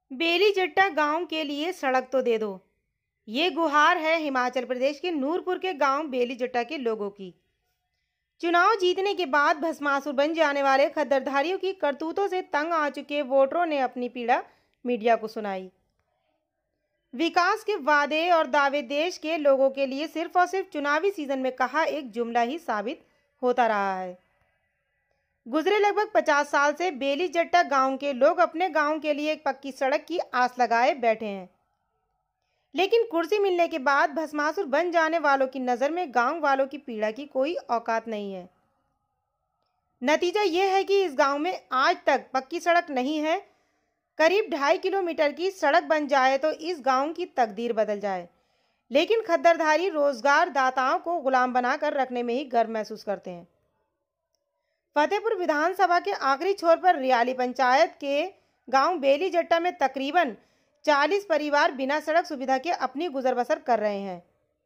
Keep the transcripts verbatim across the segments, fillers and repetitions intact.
बेली जट्टा गांव के लिए सड़क तो दे दो। ये गुहार है हिमाचल प्रदेश के नूरपुर के गांव बेली जट्टा के लोगों की। चुनाव जीतने के बाद भस्मासुर बन जाने वाले खद्दरधारियों की करतूतों से तंग आ चुके वोटरों ने अपनी पीड़ा मीडिया को सुनाई। विकास के वादे और दावे देश के लोगों के लिए सिर्फ और सिर्फ चुनावी सीजन में कहा एक जुमला ही साबित होता रहा है। गुजरे लगभग पचास साल से बेली जट्टा गांव के लोग अपने गांव के लिए एक पक्की सड़क की आस लगाए बैठे हैं, लेकिन कुर्सी मिलने के बाद भस्मासुर बन जाने वालों की नज़र में गांव वालों की पीड़ा की कोई औकात नहीं है। नतीजा यह है कि इस गांव में आज तक पक्की सड़क नहीं है। करीब ढाई किलोमीटर की सड़क बन जाए तो इस गांव की तकदीर बदल जाए, लेकिन खद्दरधारी रोजगार दाताओं को गुलाम बनाकर रखने में ही गर्व महसूस करते हैं। फतेहपुर विधानसभा के आखिरी छोर पर रियाली पंचायत के गांव बेली जट्टा में तकरीबन चालीस परिवार बिना सड़क सुविधा के अपनी गुजर बसर कर रहे हैं।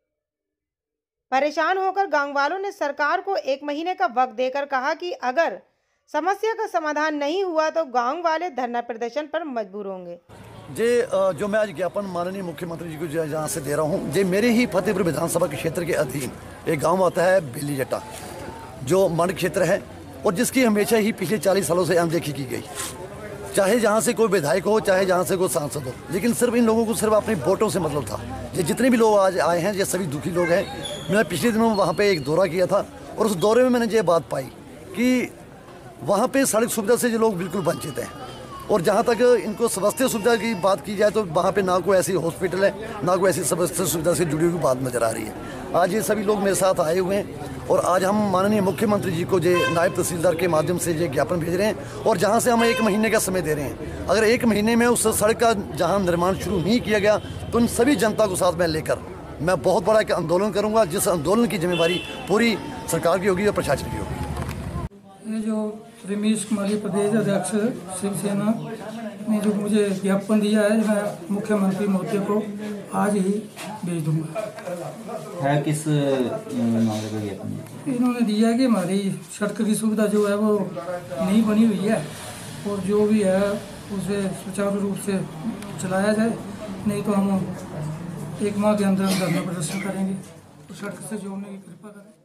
परेशान होकर गांव वालों ने सरकार को एक महीने का वक्त देकर कहा कि अगर समस्या का समाधान नहीं हुआ तो गांव वाले धरना प्रदर्शन पर मजबूर होंगे। जे जो मैं आज ज्ञापन माननीय मुख्यमंत्री जी को जहाँ से दे रहा हूँ, जे मेरे ही फतेहपुर विधानसभा के क्षेत्र के अधीन एक गाँव आता है बेली जट्टा, जो मंड क्षेत्र है और जिसकी हमेशा ही पिछले चालीस सालों से अनदेखी की गई। चाहे जहाँ से कोई विधायक हो, चाहे जहाँ से कोई सांसद हो, लेकिन सिर्फ इन लोगों को सिर्फ अपने वोटों से मतलब था। ये जितने भी लोग आज आए हैं ये सभी दुखी लोग हैं। मैंने पिछले दिनों वहाँ पे एक दौरा किया था और उस दौरे में मैंने ये बात पाई कि वहाँ पे सड़क सुविधा से जो लोग बिल्कुल वंचित हैं। और जहाँ तक इनको स्वास्थ्य सुविधा की बात की जाए तो वहाँ पे ना कोई ऐसी हॉस्पिटल है, ना कोई ऐसी स्वास्थ्य सुविधा से जुड़ी हुई बात नज़र आ रही है। आज ये सभी लोग मेरे साथ आए हुए हैं और आज हम माननीय मुख्यमंत्री जी को जो नायब तहसीलदार के माध्यम से ये ज्ञापन भेज रहे हैं और जहाँ से हम एक महीने का समय दे रहे हैं। अगर एक महीने में उस सड़क का जहाँ निर्माण शुरू नहीं किया गया तो उन सभी जनता को साथ में लेकर मैं बहुत बड़ा एक आंदोलन करूँगा, जिस आंदोलन की जिम्मेवारी पूरी सरकार की होगी और प्रशासन की होगी। ये जो रमेश कुमारी प्रदेश अध्यक्ष शिवसेना ने जो मुझे ज्ञापन दिया है, मैं मुख्यमंत्री महोदय को आज ही भेज दूंगा। है किस मामले का ज्ञापन? इन्होंने दिया है कि हमारी सड़क की सुविधा जो है वो नहीं बनी हुई है और जो भी है उसे सुचारू रूप से चलाया जाए, नहीं तो हम एक माह के अंदर धरना प्रदर्शन करेंगे। तो सड़क से जोड़ने की कृपा करें।